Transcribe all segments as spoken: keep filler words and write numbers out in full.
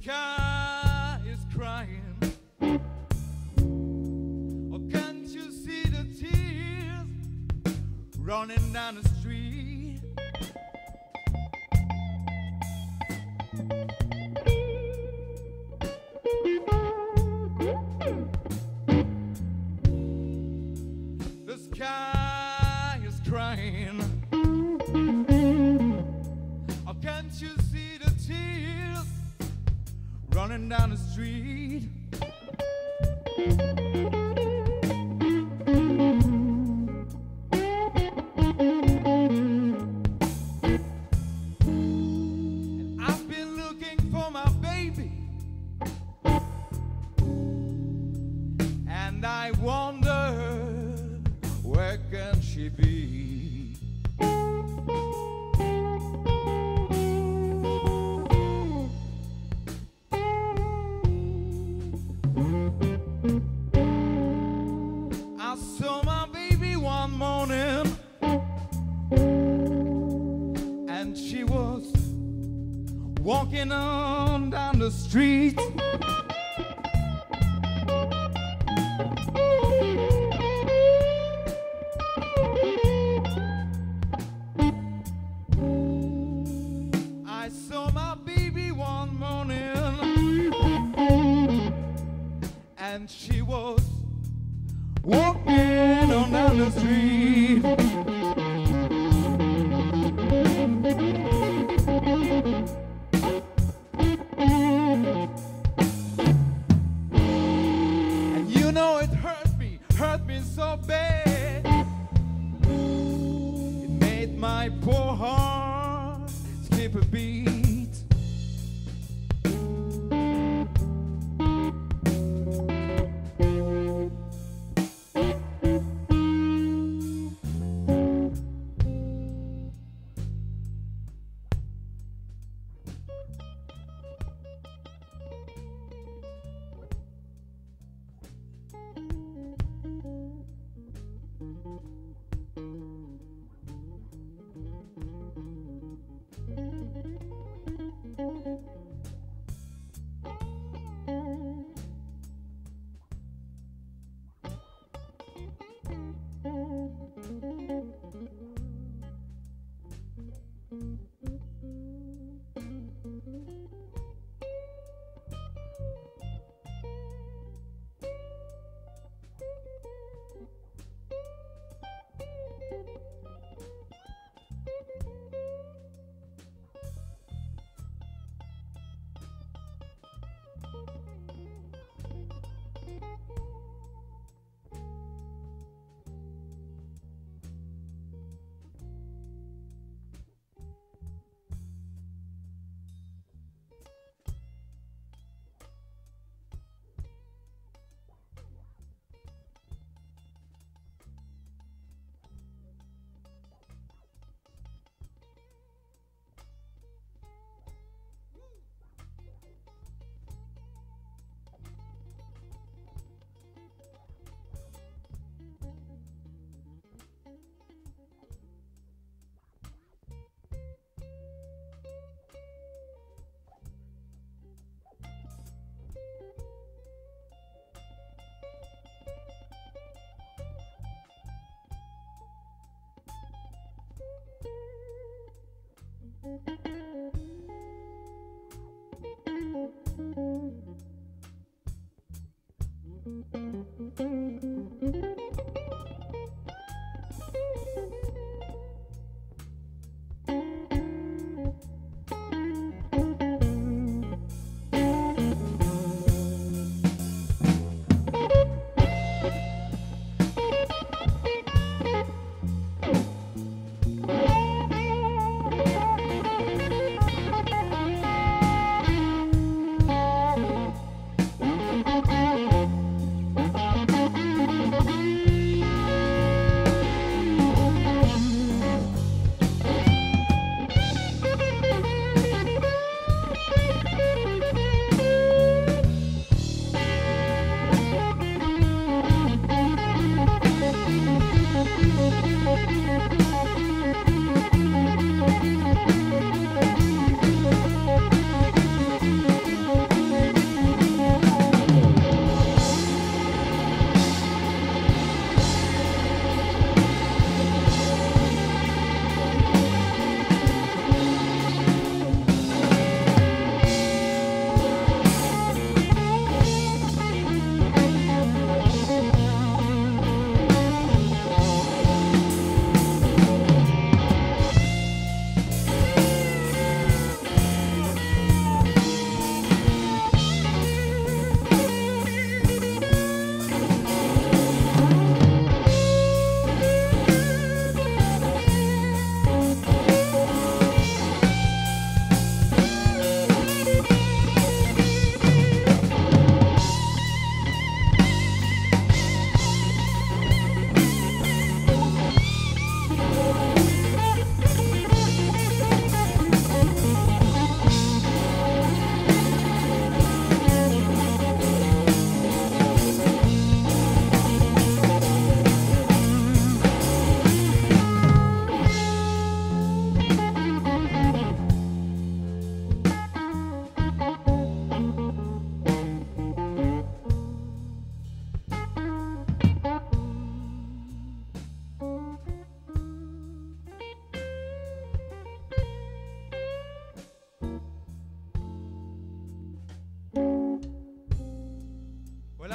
sky is crying. Oh, can't you see the tears running down the street? The sky is crying. Oh, can't you see the tears running down the street? And I've been looking for my baby, and I wonder, where can she be? I saw my baby one morning, and she was walking on down the street. I saw my baby one morning, and she was walking on down the street. And you know it hurt me, hurt me so bad. It made my poor heart skip a beat.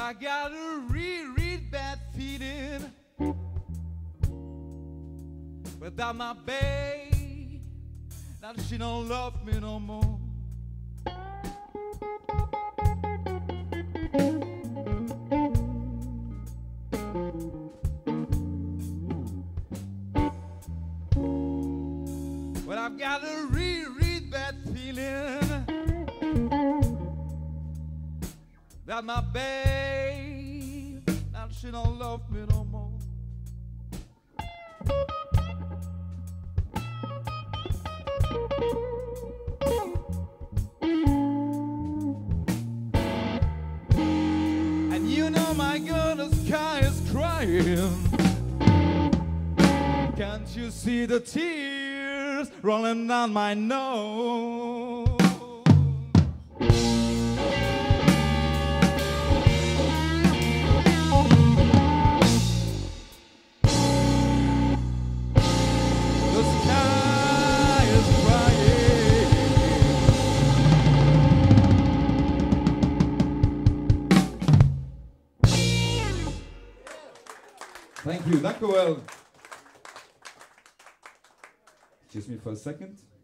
I got a real, real bad feeling without my babe. Now she don't love me no more. Well, I've got a real, real bad feeling that my babe, now she don't love me no more. And you know my girl, the sky is crying. Can't you see the tears rolling down my nose? The sky is crying. Thank you, dank u wel. Excuse me for a second.